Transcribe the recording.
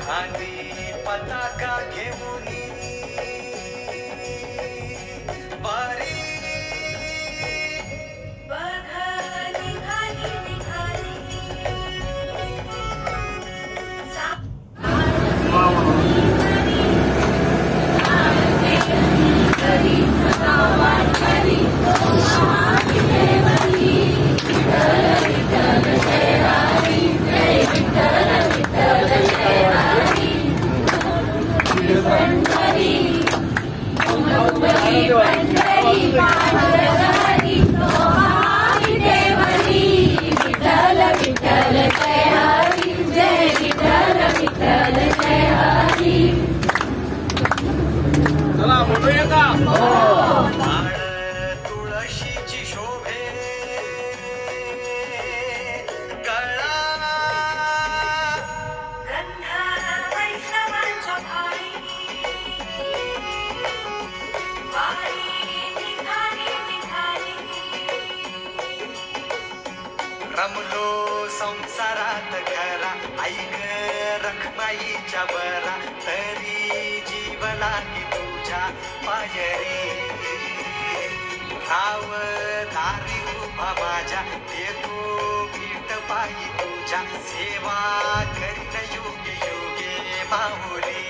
खांदी पताका घेऊन वारी चला फोटो येता तुळशीची शोभे गळा वैष्णवांच्या भारी रमलो संसारात घरा ऐक रखमाईच्या बरा तरी जीवला की तुझ्या पायरी राव दारी उभा माझ्या देतो पीठ पायी तुझ्या सेवा करीन युगे युगे माहुली